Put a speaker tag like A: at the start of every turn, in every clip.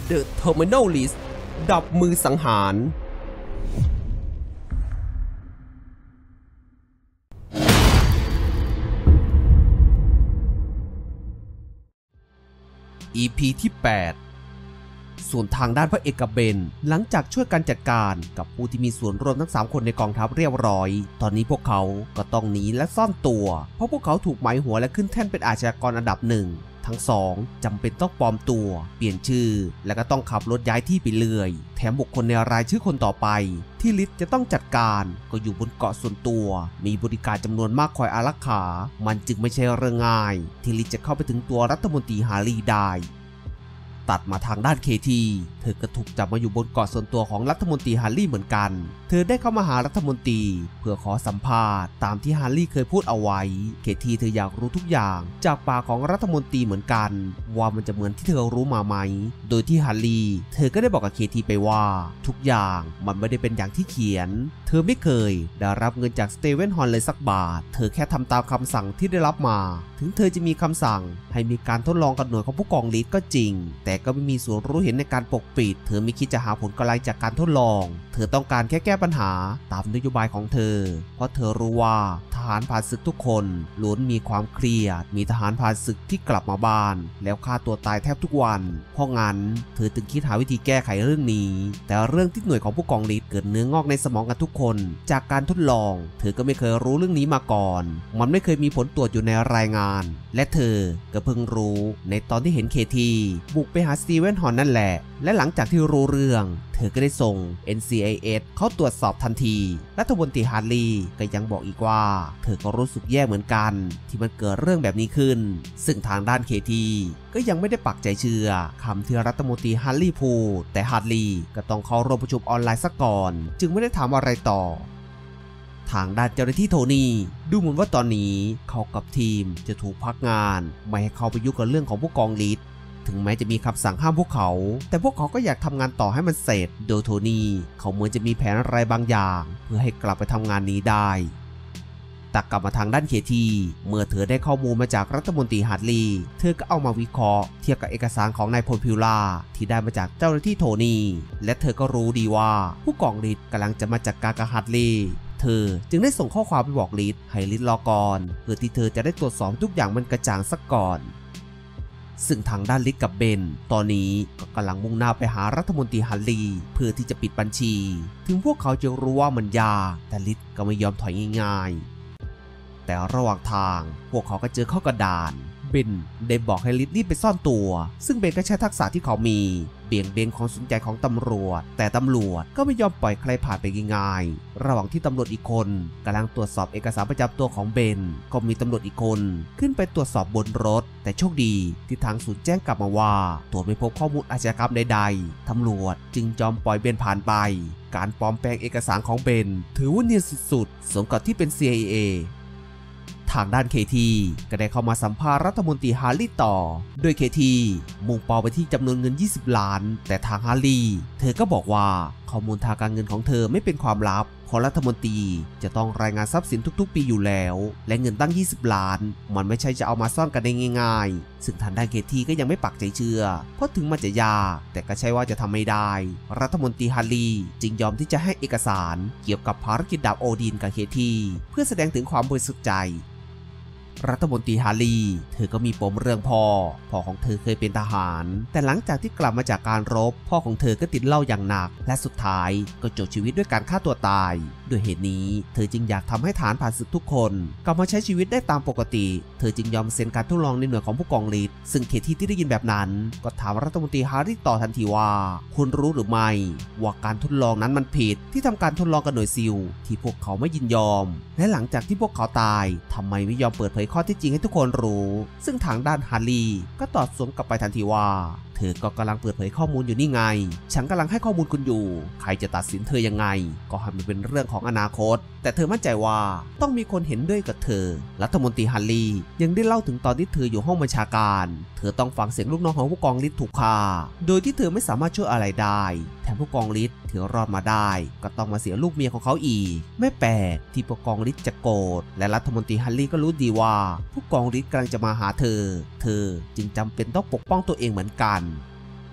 A: The Terminal List ดับมือสังหารEP ที่ 8 ส่วนทางด้านพระเอกกับเบนหลังจากช่วยกันจัดการกับผู้ที่มีส่วนร่วมทั้ง3คนในกองทัพเรียบร้อยตอนนี้พวกเขาก็ต้องหนีและซ่อนตัวเพราะพวกเขาถูกหมายหัวและขึ้นแท่นเป็นอาชญากรอันดับหนึ่งทั้งสองจำเป็นต้องปลอมตัวเปลี่ยนชื่อและก็ต้องขับรถย้ายที่ไปเรื่อยแถมบุคคลในรายชื่อคนต่อไปที่ลิศจะต้องจัดการก็อยู่บนเกาะส่วนตัวมีบริการจำนวนมากคอยอารักขามันจึงไม่ใช่เรื่องง่ายที่ลิศจะเข้าไปถึงตัวรัฐมนตรีฮารีได้ตัดมาทางด้านเคทีเธอก็ถูกจับมาอยู่บนเกาะส่วนตัวของรัฐมนตรีฮาร์รี่เหมือนกันเธอได้เข้ามาหารัฐมนตรีเพื่อขอสัมภาษณ์ตามที่ฮาร์รี่เคยพูดเอาไว้เคทีเธออยากรู้ทุกอย่างจากปากของรัฐมนตรีเหมือนกันว่ามันจะเหมือนที่เธอรู้มาไหมโดยที่ฮาร์รี่เธอก็ได้บอกกับเคทีไปว่าทุกอย่างมันไม่ได้เป็นอย่างที่เขียนเธอไม่เคยได้รับเงินจากสเตเวนฮอลเลยสักบาทเธอแค่ทำตามคำสั่งที่ได้รับมาถึงเธอจะมีคำสั่งให้มีการทดลองกับหน่วยของผู้กองลีดก็จริงแต่ก็ไม่มีส่วนรู้เห็นในการปกปิดเธอไม่คิดจะหาผลกำไรจากการทดลองเธอต้องการแค่แก้ปัญหาตามนโยบายของเธอเพราะเธอรู้ว่าทหารผ่านศึกทุกคนล้วนมีความเครียดมีทหารผ่านศึกที่กลับมาบ้านแล้วฆ่าตัวตายแทบทุกวันเพราะงั้นเธอจึงคิดหาวิธีแก้ไขเรื่องนี้แต่เรื่องที่หน่วยของผู้กองลีดเกิดเนื้องอกในสมองกันทุกคนจากการทดลองเธอก็ไม่เคยรู้เรื่องนี้มาก่อนมันไม่เคยมีผลตรวจอยู่ในรายงานและเธอก็เพิ่งรู้ในตอนที่เห็นเคทีบุกไปหาสตีเวนฮอลนั่นแหละและหลังจากที่รู้เรื่องเธอก็ได้ส่ง NCIS เข้าตรวจสอบทันทีรัฐมนตรีฮาร์รี่ก็ยังบอกอีกว่าเธอก็รู้สึกแย่เหมือนกันที่มันเกิดเรื่องแบบนี้ขึ้นซึ่งทางด้านเคทีก็ยังไม่ได้ปักใจเชื่อคำที่รัฐมนตรีฮาร์รี่พูดแต่ฮาร์รี่ก็ต้องเข้าร่วมประชุมออนไลน์ซะก่อนจึงไม่ได้ถามอะไรต่อทางด้านเจ้าหน้าที่โทนี่ดูเหมือนว่าตอนนี้เขากับทีมจะถูกพักงานไม่ให้เขาไปยุ่งกับเรื่องของผู้กองลีดถึงแม้จะมีคำสั่งห้ามพวกเขาแต่พวกเขาก็อยากทำงานต่อให้มันเสร็จโดยโทนี่เขาเหมือนจะมีแผนอะไรบางอย่างเพื่อให้กลับไปทำงานนี้ได้แต่กลับมาทางด้านเคทีเมื่อเธอได้ข้อมูลมาจากรัฐมนตรีฮาร์รี่เธอก็เอามาวิเคราะห์เทียบกับเอกสารของนายพลพิวล่าที่ได้มาจากเจ้าหน้าที่โทนี่และเธอก็รู้ดีว่าผู้กองลีดกำลังจะมาจัดการกับฮาร์รี่เธอจึงได้ส่งข้อความไปบอกลีดให้ลีดรอก่อนเพื่อที่เธอจะได้ตรวจสอบทุกอย่างมันกระจ่างสักก่อนซึ่งทางด้านลิศกับเบนตอนนี้ก็กำลังมุ่งหน้าไปหารัฐมนตรีฮาร์รี่เพื่อที่จะปิดบัญชีถึงพวกเขาจะรู้ว่ามันยากแต่ลิศก็ไม่ยอมถอยง่ายๆแต่ระหว่างทางพวกเขาก็เจอข้อกระดานเบนได้บอกให้ลิศรีบไปซ่อนตัวซึ่งเบนก็ใช้ทักษะที่เขามีเบี่ยงเบนความสนใจของตำรวจแต่ตำรวจก็ไม่ยอมปล่อยใครผ่านไปง่ายๆระหว่างที่ตำรวจอีกคนกำลังตรวจสอบเอกสารประจำตัวของเบนก็มีตำรวจอีกคนขึ้นไปตรวจสอบบนรถแต่โชคดีที่ทางศูนย์แจ้งกลับมาว่าตรวจไม่พบข้อมูลอาชญากรรมใดๆตำรวจจึงยอมปล่อยเบนผ่านไปการปลอมแปลงเอกสารของเบนถือว่าเนียนสุดๆสมกับที่เป็น CIAทางด้านเคทีก็ได้เข้ามาสัมภาษณ์รัฐมนตรีฮาร์รี่ต่อโดยเคทีมุ่งเป้าไปที่จำนวนเงิน20 ล้านแต่ทางฮาร์รี่เธอก็บอกว่าข้อมูลทางการเงินของเธอไม่เป็นความลับเพราะรัฐมนตรีจะต้องรายงานทรัพย์สินทุกๆปีอยู่แล้วและเงินตั้ง20 ล้านมันไม่ใช่จะเอามาซ่อนกันได้ง่ายๆซึ่งทางด้านเคทีก็ยังไม่ปักใจเชื่อเพราะถึงมันจะยากแต่ก็ใช่ว่าจะทำไม่ได้รัฐมนตรีฮาร์รี่จึงยอมที่จะให้เอกสารเกี่ยวกับภารกิจดาบโอดินกับเคทีเพื่อแสดงถึงความบริสุทธิ์ใจรัฐมนตรีฮาร์รี่เธอก็มีปมเรื่องพ่อของเธอเคยเป็นทหารแต่หลังจากที่กลับมาจากการรบพ่อของเธอก็ติดเหล้าอย่างหนักและสุดท้ายก็จบชีวิตด้วยการฆ่าตัวตายด้วยเหตุนี้เธอจึงอยากทำให้ทหารผ่านศึกทุกคนกลับมาใช้ชีวิตได้ตามปกติเธอจึงยอมเซ็นการทดลองในหน่วยของผู้กองลีดซึ่งเคที่ได้ยินแบบนั้นก็ถามรัฐมนตรีฮาร์รี่ต่อทันทีว่าคุณรู้หรือไม่ว่าการทดลองนั้นมันผิดที่ทำการทดลองกับหน่วยซิลที่พวกเขาไม่ยินยอมและหลังจากที่พวกเขาตายทำไมไม่ยอมเปิดเผยข้อเท็จจริงให้ทุกคนรู้ซึ่งทางด้านฮาร์รี่ก็ตอบสวนกลับไปทันทีว่าเธอก็กำลังเปิดเผยข้อมูลอยู่นี่ไงฉันกำลังให้ข้อมูลคุณอยู่ใครจะตัดสินเธอยังไงก็ให้มันเป็นเรื่องของอนาคตแต่เธอมั่นใจว่าต้องมีคนเห็นด้วยกับเธอรัฐมนตรีฮาร์รี่ยังได้เล่าถึงตอนที่เธออยู่ห้องบัญชาการเธอต้องฟังเสียงลูกน้องของผู้กองลีดถูกฆ่าโดยที่เธอไม่สามารถช่วยอะไรได้แถมผู้กองลีดที่รอดมาได้ก็ต้องมาเสียลูกเมียของเขาอีกไม่แปลกที่ผู้กองลีดจะโกรธและรัฐมนตรีฮาร์รี่ก็รู้ดีว่าผู้กองลีดกำลังจะมาหาเธอจึงจำเป็นต้องปกป้องตัวเองเหมือนกัน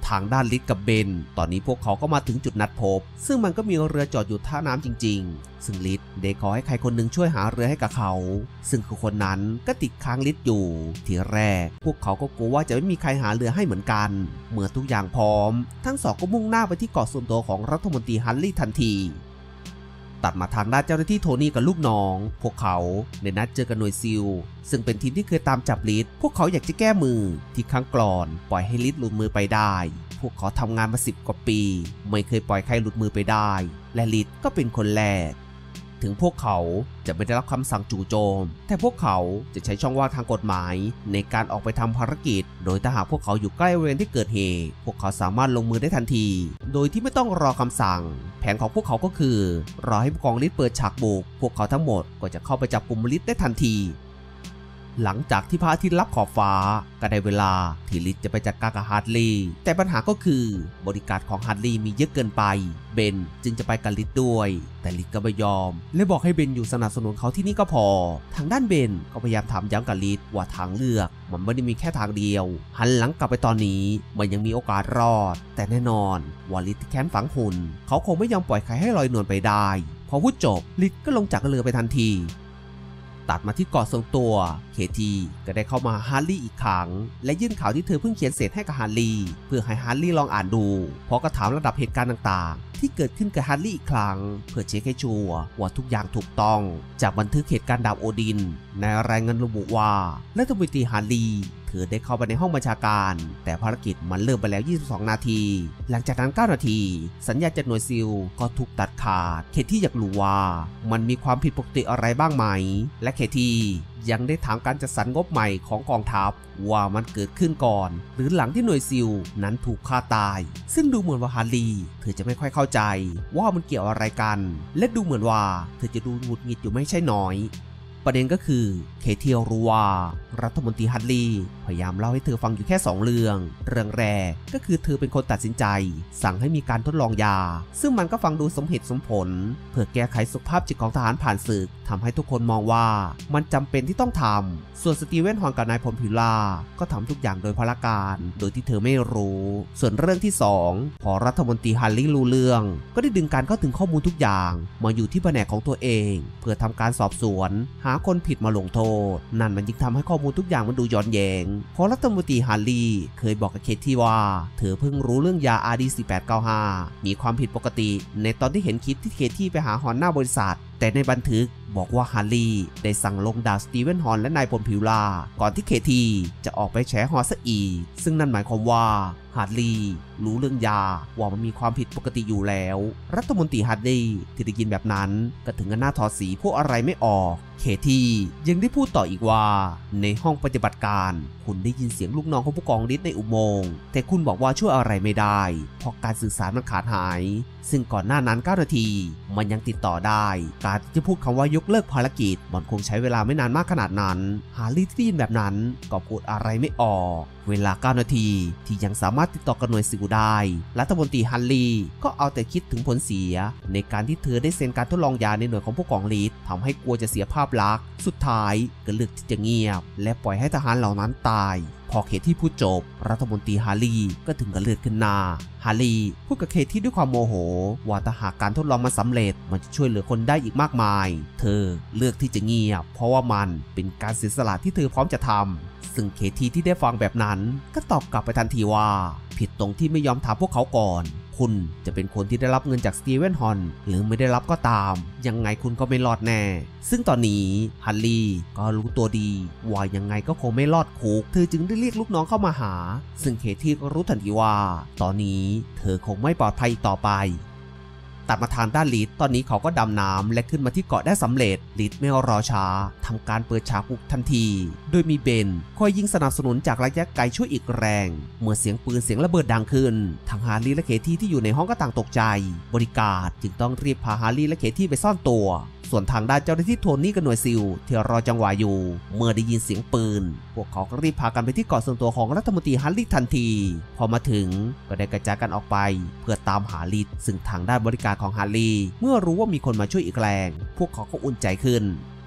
A: ทางด้านลิศกับเบนตอนนี้พวกเขาก็มาถึงจุดนัดพบซึ่งมันก็มีเรือจอดอยู่ท่าน้ำจริงๆซึ่งลิศได้ขอให้ใครคนหนึ่งช่วยหาเรือให้กับเขาซึ่งคือคนนั้นก็ติดค้างลิศอยู่ทีแรกพวกเขาก็กลัวว่าจะไม่มีใครหาเรือให้เหมือนกันเมื่อทุกอย่างพร้อมทั้งสองก็มุ่งหน้าไปที่เกาะส่วนตัวของรัฐมนตรีฮันลี่ทันทีตัดมาทางด้านเจ้าหน้าที่โทนี่กับลูกน้องพวกเขาได้นัดเจอกับหน่วยซิลซึ่งเป็นทีมที่เคยตามจับลิศพวกเขาอยากจะแก้มือที่ครั้งก่อนปล่อยให้ลิศหลุดมือไปได้พวกเขาทำงานมา10 กว่าปีไม่เคยปล่อยใครหลุดมือไปได้และลิศก็เป็นคนแรกถึงพวกเขาจะไม่ได้รับคำสั่งจู่โจมแต่พวกเขาจะใช้ช่องว่างทางกฎหมายในการออกไปทำภารกิจโดยถ้าหากพวกเขาอยู่ใกล้บริเวณที่เกิดเหตุพวกเขาสามารถลงมือได้ทันทีโดยที่ไม่ต้องรอคำสั่งแผนของพวกเขาก็คือรอให้ผู้กองลิศเปิดฉากบุกพวกเขาทั้งหมดก็จะเข้าไปจับกุมลิศได้ทันทีหลังจากที่พระอาทิตย์ลับขอบฟ้าก็ได้เวลาที่ลิศจะไปจัดการกับฮาร์ดลีย์แต่ปัญหาก็คือบริการของฮาร์ดลีย์มีเยอะเกินไปเบนจึงจะไปกับลิศด้วยแต่ลิศก็ไม่ยอมและบอกให้เบนอยู่สนับสนุนเขาที่นี่ก็พอทางด้านเบนก็พยายามถามย้ำกับลิศว่าทางเลือกมันไม่ได้มีแค่ทางเดียวหันหลังกลับไปตอนนี้มันยังมีโอกาสรอดแต่แน่นอนว่าลิศที่แค้นฝังหุ่นเขาคงไม่ยอมปล่อยใครให้ลอยนวลไปได้พอพูดจบลิศก็ลงจากเรือไปทันทีตัดมาที่เกาะทรงตัวเคทีก็ได้เข้ามาฮาร์ลี่อีกครั้งและยื่นข่าวที่เธอเพิ่งเขียนเสร็จให้กับฮาร์ลี่เพื่อให้ฮาร์ลี่ลองอ่านดูเพราะก็ถามระดับเหตุการณ์ต่างๆที่เกิดขึ้นกับฮาร์ลี่อีกครั้งเพื่อเช็คให้ชัวร์ว่าทุกอย่างถูกต้องจากบันทึกเหตุการณ์ดาบโอดินในรายงานระบุว่ารัฐมนตรีฮาร์ลี่เธอได้เข้าไปในห้องบัญชาการแต่ภารกิจมันเริ่มไปแล้ว22 นาทีหลังจากนั้น9 นาทีสัญญาณจากหน่วยซิลก็ถูกตัดขาดเคที่อยากรู้ว่ามันมีความผิดปกติอะไรบ้างไหมและเคที่ยังได้ถามการจัดสรรงบใหม่ของกองทัพว่ามันเกิดขึ้นก่อนหรือหลังที่หน่วยซิลนั้นถูกฆ่าตายซึ่งดูเหมือนว่าฮาร์ลี่เธอจะไม่ค่อยเข้าใจว่ามันเกี่ยวอะไรกันและดูเหมือนว่าเธอจะดูหงุดหงิดอยู่ไม่ใช่น้อยประเด็นก็คือเคที่รู้ว่ารัฐมนตรีฮันลี่พยายามเล่าให้เธอฟังอยู่แค่2 เรื่องแรกก็คือเธอเป็นคนตัดสินใจสั่งให้มีการทดลองยาซึ่งมันก็ฟังดูสมเหตุสมผลเพื่อแก้ไขสุขภาพจิตของทหารผ่านศึกทำให้ทุกคนมองว่ามันจำเป็นที่ต้องทำส่วนสตีเวนฮอนกับนายพลพิล่าก็ทำทุกอย่างโดยพลการโดยที่เธอไม่รู้ส่วนเรื่องที่2พอรัฐมนตรีฮันลี่รู้เรื่องก็ได้ดึงการเข้าถึงข้อมูลทุกอย่างมาอยู่ที่แผนกของตัวเองเพื่อทำการสอบสวนหาคนผิดมาลงโทษนั่นมันยิ่งทำให้ข้อมูลทุกอย่างมันดูย้อนแย้งเพราะรัฐมนตรีฮันลี่เคยบอกกับเคที่ว่าเธอเพิ่งรู้เรื่องยา RD4895 มีความผิดปกติในตอนที่เห็นคลิปที่เคที่ไปหาฮอนหน้าบริษัทแต่ในบันทึกบอกว่าฮาร์ลี่ได้สั่งลงดาบสตีเวนฮอนและนายพลพิล่าก่อนที่เคทีจะออกไปแฉฮอซะอีกซึ่งนั่นหมายความว่าฮาร์ลี่รู้เรื่องยาว่ามันมีความผิดปกติอยู่แล้วรัฐมนตรีฮาร์ลี่ที่ได้ยินแบบนั้นก็ถึงกับหน้าถอดสีพวกอะไรไม่ออกเคทียังได้พูดต่ออีกว่าในห้องปฏิบัติการคุณได้ยินเสียงลูกน้องของผู้กองฤทธิ์ในอุโมงค์แต่คุณบอกว่าช่วยอะไรไม่ได้เพราะการสื่อสารมันขาดหายซึ่งก่อนหน้านั้น9 นาทีมันยังติดต่อได้การที่จะพูดคำว่ายกเลิกภารกิจมันคงใช้เวลาไม่นานมากขนาดนั้นฮาร์ลี่ที่ได้ยินแบบนั้นก็พูดอะไรไม่ออกเวลา9 นาทีที่ยังสามารถติดต่อกับหน่วยซิลได้รัฐมนตรีฮันลี่ก็เอาแต่คิดถึงผลเสียในการที่เธอได้เซ็นการทดลองยาในหน่วยของผู้กองฤทธิ์ทำให้กลัวจะเสียภาพลักษณ์สุดท้ายก็เลือกที่จะเงียบและปล่อยให้ทหารเหล่านั้นตายพอเคที่พูดจบรัฐมนตรีฮาร์ลี่ก็ถึงกับเลือดขึ้นหน้าฮาร์ลี่พูดกับเคที่ด้วยความโมโหว่าถ้าหากการทดลองมันสำเร็จมันจะช่วยเหลือคนได้อีกมากมายเธอเลือกที่จะเงียบเพราะว่ามันเป็นการเสียสละที่เธอพร้อมจะทำซึ่งเคที่ที่ได้ฟังแบบนั้นก็ตอบกลับไปทันทีว่าผิดตรงที่ไม่ยอมถามพวกเขาก่อนคุณจะเป็นคนที่ได้รับเงินจากสตีเวนฮอนหรือไม่ได้รับก็ตามยังไงคุณก็ไม่รอดแน่ซึ่งตอนนี้ฮันลี่ก็รู้ตัวดีว่ายังไงก็คงไม่รอดคุกเธอจึงได้เรียกลูกน้องเข้ามาหาซึ่งเคที่ก็รู้ทันทีว่าตอนนี้เธอคงไม่ปลอดภัยอีกต่อไปตัดมาทางด้านลิศตอนนี้เขาก็ดำน้ำและขึ้นมาที่เกาะได้สำเร็จลิศไม่รอช้าทำการเปิดฉากบุกทันทีโดยมีเบนคอยยิงสนับสนุนจากระยะไกลช่วยอีกแรงเมื่อเสียงปืนเสียงระเบิดดังขึ้นทั้งฮาร์ลี่และเคที่ที่อยู่ในห้องก็ต่างตกใจบริการจึงต้องรีบพาฮาร์ลี่และเคที่ไปซ่อนตัวส่วนทางด้านเจ้าหน้าที่โทนี่กับหน่วยซิลที่รอจังหวะอยู่เมื่อได้ยินเสียงปืนพวกเขาก็รีบพากันไปที่เกาะส่วนตัวของรัฐมนตรีฮันลี่ทันทีพอมาถึงก็ได้กระจายกันออกไปเพื่อตามหาลิศซึ่งทางด้านบริการของฮาร์ลี่เมื่อรู้ว่ามีคนมาช่วยอีกแรงพวกเขาก็อุ่นใจขึ้น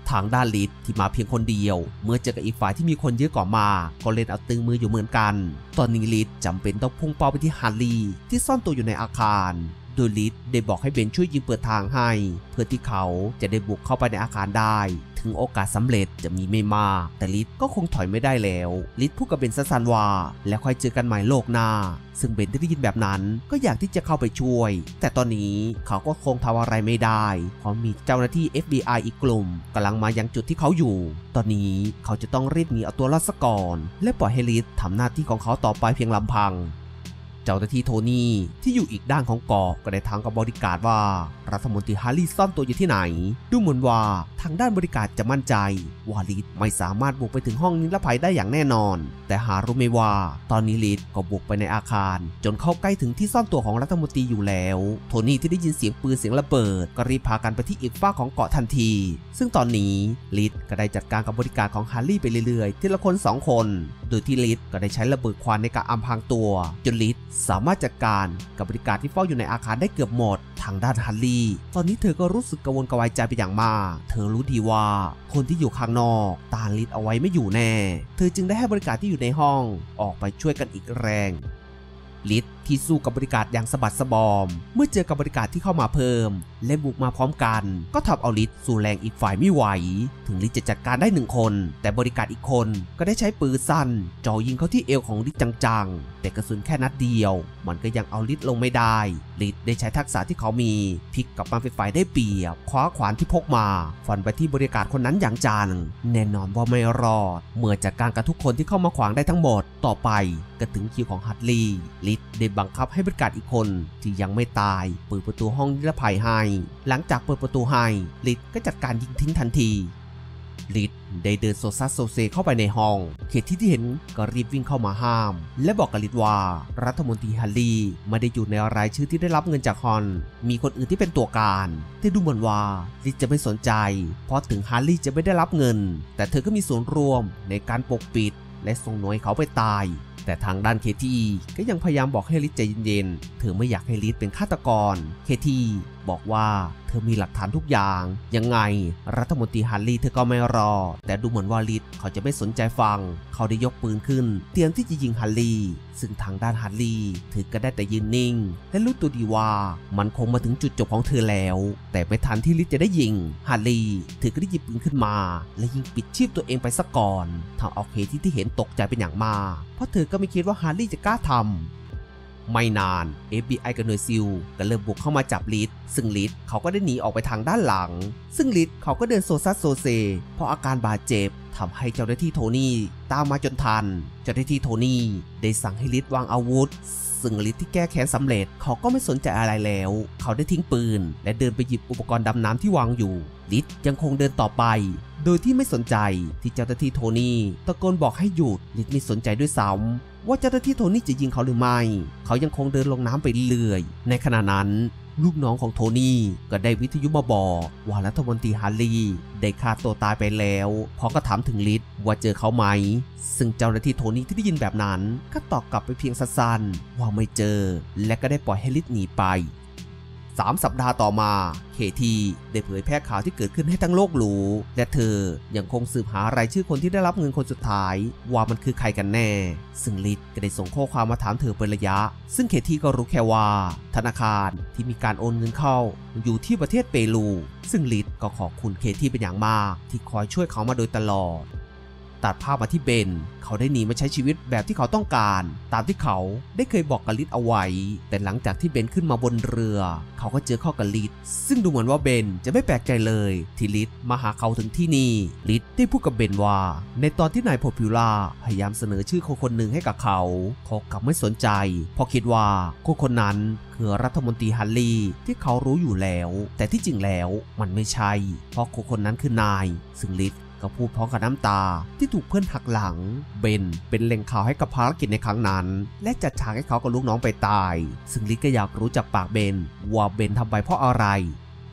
A: ทางด้านลิศที่มาเพียงคนเดียวเมื่อเจอกับอีกฝ่ายที่มีคนเยอะกว่ามาก็เล่นเอาตึงมืออยู่เหมือนกันตอนนี้ลิศจำเป็นต้องพุ่งเป้าไปที่ฮาร์ลีที่ซ่อนตัวอยู่ในอาคารโดยลิศได้บอกให้เบนช่วยยิงเปิดทางให้เพื่อที่เขาจะได้บุกเข้าไปในอาคารได้ถึงโอกาสสำเร็จจะมีไม่มากแต่ลิศก็คงถอยไม่ได้แล้วลิศพูดกับเบนสั้นๆว่าแล้วค่อยเจอกันใหม่โลกหน้าซึ่งเบนที่ได้ยินแบบนั้นก็อยากที่จะเข้าไปช่วยแต่ตอนนี้เขาก็คงทำอะไรไม่ได้เพราะมีเจ้าหน้าที่ FBI อีกกลุ่มกำลังมายังจุดที่เขาอยู่ตอนนี้เขาจะต้องรีบหนีเอาตัวรอดซะก่อนและปล่อยให้ลิศทำหน้าที่ของเขาต่อไปเพียงลำพังเจ้าหน้าที่โทนี่ที่อยู่อีกด้านของเกาะก็ได้ถามกับบริการว่ารัฐมนตรีฮาร์ลีซ่อนตัวอยู่ที่ไหนดูเหมือนว่าทางด้านบริการจะมั่นใจว่าลิศไม่สามารถบุกไปถึงห้องนิรภัยได้อย่างแน่นอนแต่หารู้ไหมว่าตอนนี้ลิศก็บุกไปในอาคารจนเข้าใกล้ถึงที่ซ่อนตัวของรัฐมนตรีอยู่แล้วโทนี่ที่ได้ยินเสียงปืนเสียงระเบิดก็รีบพากันไปที่อีกฝั่งของเกาะทันทีซึ่งตอนนี้ลิศก็ได้จัดการกับบริการของฮาร์ลีไปเรื่อยๆทีละคน2 คนโดยที่ลิศก็ได้ใช้ระเบิดควันในการอำพรางตัวจนลิศสามารถจัดการกับบริการที่เฝ้าอยู่ในอาคารได้เกือบหมดทางด้านฮาร์ลีตอนนี้เธอก็รู้สึกกังวลกระวายใจไปอย่างมากเธอรู้ดีว่าคนที่อยู่ข้างนอกต้านลิศเอาไว้ไม่อยู่แน่เธอจึงได้ให้บริการที่อยู่ในห้องออกไปช่วยกันอีกแรงลิศที่สู้กับบริการอย่างสะบัดสะบอมเมื่อเจอกับบริการที่เข้ามาเพิ่มและบุกมาพร้อมกันก็ทำเอาลิศสู้แรงอีกฝ่ายไม่ไหวถึงลิศจะจัดการได้1 คนแต่บริการอีกคนก็ได้ใช้ปืนสั้นจ่อยิงเข้าที่เอวของลิศจังๆแต่กระสุนแค่นัดเดียวมันก็ยังเอาลิศลงไม่ได้ลิศได้ใช้ทักษะที่เขามีพลิกกลับมาเป็นฝ่ายได้เปรียบคว้าขวานที่พกมาฟันไปที่บริการคนนั้นอย่างจังแน่นอนว่าไม่รอดเมื่อจัดการกับทุกคนที่เข้ามาขวางได้ทั้งหมดต่อไปก็ถึงคิวของฮัตลีลิศได้บังคับให้บริการอีกคนที่ยังไม่ตายเปิดประตูห้องนิรภัยให้หลังจากเปิดประตูให้ลิศก็จัดการยิงทิ้งทันทีลิศได้เดินโซซัสโซเซเข้าไปในห้องเคที่เห็นก็รีบวิ่งเข้ามาห้ามและบอกกับลิศว่ารัฐมนตรีฮาร์ลีไม่ได้อยู่ในรายชื่อที่ได้รับเงินจากฮอนมีคนอื่นที่เป็นตัวการแต่ดูเหมือนว่าลิศจะไม่สนใจเพราะถึงฮาร์ลีจะไม่ได้รับเงินแต่เธอก็มีส่วนร่วมในการปกปิดและส่งหน่วยเขาไปตายแต่ทางด้านเคที่ก็ยังพยายามบอกให้ลิศใจเย็นๆเธอไม่อยากให้ลิศเป็นฆาตกรเคที่บอกว่าเธอมีหลักฐานทุกอย่างยังไงรัฐมนตรีฮาร์ลีเธอก็ไม่รอแต่ดูเหมือนว่าลิศเขาจะไม่สนใจฟังเขาได้ยกปืนขึ้นเตรียมที่จะยิงฮาร์ลีซึ่งทางด้านฮาร์ลีเธอก็ได้แต่ยืนนิ่งและรู้ตัวดีว่ามันคงมาถึงจุดจบของเธอแล้วแต่ไม่ทันที่ลิศจะได้ยิงฮาร์ลีเธอก็ได้หยิบปืนขึ้นมาและยิงปิดชีพตัวเองไปซะก่อนทำเอาเคที่เห็นตกใจเป็นอย่างมากเพราะเธอก็ไม่คิดว่าฮาร์ลีจะกล้าทำไม่นาน FBI กับหน่วยซิลก็เริ่มบุกเข้ามาจับลิศซึ่งลิศเขาก็ได้หนีออกไปทางด้านหลังซึ่งลิศเขาก็เดินโซซัสโซเซเพราะอาการบาดเจ็บทำให้เจ้าหน้าที่โทนี่ตามมาจนทันเจ้าหน้าที่โทนี่ได้สั่งให้ลิศวางอาวุธซึ่งลิศที่แก้แค้นสำเร็จเขาก็ไม่สนใจอะไรแล้วเขาได้ทิ้งปืนและเดินไปหยิบอุปกรณ์ดำน้ำที่วางอยู่ลิศยังคงเดินต่อไปโดยที่ไม่สนใจที่เจ้าหน้าที่โทนี่ตะโกนบอกให้หยุดลิศไม่สนใจด้วยซ้ำว่าเจ้าหน้าที่โทนี่จะยิงเขาหรือไม่เขายังคงเดินลงน้ำไปเรื่อยในขณะนั้นลูกน้องของโทนี่ก็ได้วิทยุมาบอกว่ารัฐมนตรีฮาร์ลีได้ฆ่าตัวตายไปแล้วพอก็ถามถึงลิศว่าเจอเขาไหมซึ่งเจ้าหน้าที่โทนี่ที่ได้ยินแบบนั้นก็ตอบกลับไปเพียงสั้นๆว่าไม่เจอและก็ได้ปล่อยให้ลิศหนีไป3 สัปดาห์ต่อมาเคที่ได้เผยแพร่ข่าวที่เกิดขึ้นให้ทั้งโลกรู้และเธอยังคงสืบหารายชื่อคนที่ได้รับเงินคนสุดท้ายว่ามันคือใครกันแน่ซึ่งลิศก็ได้ส่งข้อความมาถามเธอเป็นระยะซึ่งเคที่ก็รู้แค่ว่าธนาคารที่มีการโอนเงินเข้าอยู่ที่ประเทศเปรูซึ่งลิศก็ขอบคุณเคที่เป็นอย่างมากที่คอยช่วยเขามาโดยตลอดตัดภาพมาที่เบนเขาได้หนีมาใช้ชีวิตแบบที่เขาต้องการตามที่เขาได้เคยบอกกับลิศเอาไว้แต่หลังจากที่เบนขึ้นมาบนเรือเขาก็เจอเข้ากับลิศซึ่งดูเหมือนว่าเบนจะไม่แปลกใจเลยที่ลิศมาหาเขาถึงที่นี่ลิศได้พูดกับเบนว่าในตอนที่นายโพพิวล่าพยายามเสนอชื่อคนหนึ่งให้กับเขากลับไม่สนใจเพราะคิดว่าคนนั้นคือรัฐมนตรีฮาร์ลีที่เขารู้อยู่แล้วแต่ที่จริงแล้วมันไม่ใช่เพราะคนนั้นคือนายซึ่งลิศก็พูดพร้อมกับน้ำตาที่ถูกเพื่อนหักหลังเบนเป็นแหล่งข่าวให้กับภารกิจในครั้งนั้นและจัดฉากให้เขากับลูกน้องไปตายซึ่งลิศก็อยากรู้จากปากเบนว่าเบนทำไปเพราะอะไร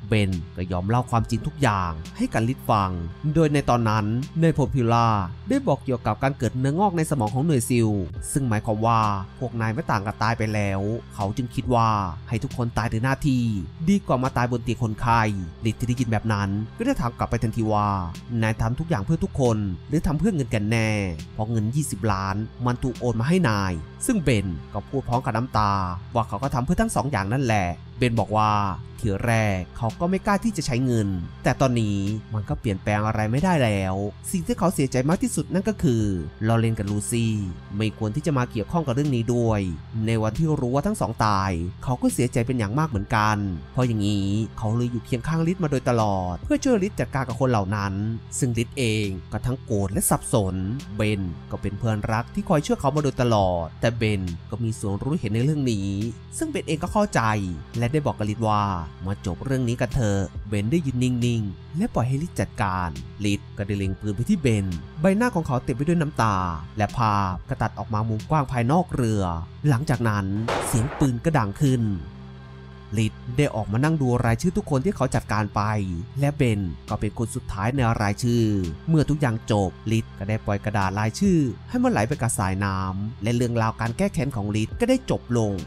A: เบนก็ยอมเล่าความจริงทุกอย่างให้กันลิศฟังโดยในตอนนั้นเนยโพพิล่าได้บอกเกี่ยวกับการเกิดเนื้องอกในสมองของหน่วยซิลซึ่งหมายความว่าพวกนายไม่ต่างกับตายไปแล้วเขาจึงคิดว่าให้ทุกคนตายในหน้าที่ดีกว่ามาตายบนเตียงคนไข้ลิศที่ได้ยินแบบนั้นก็ได้ถามกลับไปทันทีว่านายทำทุกอย่างเพื่อทุกคนหรือทำเพื่อเงินกันแน่เพราะเงิน20 ล้านมันถูกโอนมาให้นายซึ่งเบนก็พูดพร้อมกับน้ำตาว่าเขาก็ทำเพื่อทั้ง2 อย่างนั่นแหละเบนบอกว่าทีแรกเขาก็ไม่กล้าที่จะใช้เงินแต่ตอนนี้มันก็เปลี่ยนแปลงอะไรไม่ได้แล้วสิ่งที่เขาเสียใจมากที่สุดนั่นก็คือลอเรนกับลูซี่ไม่ควรที่จะมาเกี่ยวข้องกับเรื่องนี้ด้วยในวันที่รู้ว่าทั้ง2ตายเขาก็เสียใจเป็นอย่างมากเหมือนกันเพราะอย่างนี้เขาเลยอยู่เคียงข้างลิศมาโดยตลอดเพื่อช่วยลิศจัดการกับคนเหล่านั้นซึ่งลิศเองก็ทั้งโกรธและสับสนเบนก็เป็นเพื่อนรักที่คอยช่วยเขามาโดยตลอดแต่เบนก็มีส่วนรู้เห็นในเรื่องนี้ซึ่งเบนเองก็เข้าใจและได้บอกกับลิศว่ามาจบเรื่องนี้กันเถอะเบนได้ยืนนิ่งๆและปล่อยให้ลิศจัดการลิศก็ได้เล็งปืนไปที่เบนใบหน้าของเขาเต็มไปด้วยน้ำตาและภาพก็ตัดออกมามุมกว้างภายนอกเรือหลังจากนั้นเสียงปืนก็ดังขึ้นลิศได้ออกมานั่งดูรายชื่อทุกคนที่เขาจัดการไปและเบนก็เป็นคนสุดท้ายในรายชื่อเมื่อทุกอย่างจบลิศก็ได้ปล่อยกระดาษรายชื่อให้มันไหลไปกับสายน้ำและเรื่องราวการแก้แค้นของลิศก็ได้จบลง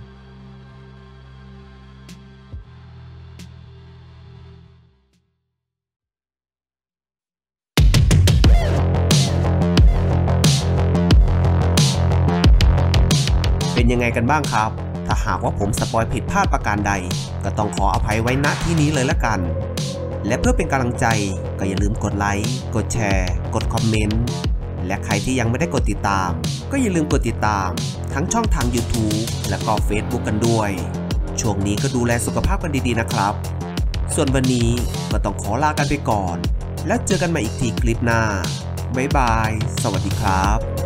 A: เป็นยังไงกันบ้างครับถ้าหากว่าผมสปอยผิดพลาดประการใดก็ต้องขออภัยไว้ณที่นี้เลยละกันและเพื่อเป็นกำลังใจก็อย่าลืมกดไลค์กดแชร์กดคอมเมนต์และใครที่ยังไม่ได้กดติดตามก็อย่าลืมกดติดตามทั้งช่องทาง YouTube และก็ Facebook กันด้วยช่วงนี้ก็ดูแลสุขภาพกันดีๆนะครับส่วนวันนี้ก็ต้องขอลากันไปก่อนแล้วเจอกันใหม่อีกทีคลิปหน้าบ๊ายบายสวัสดีครับ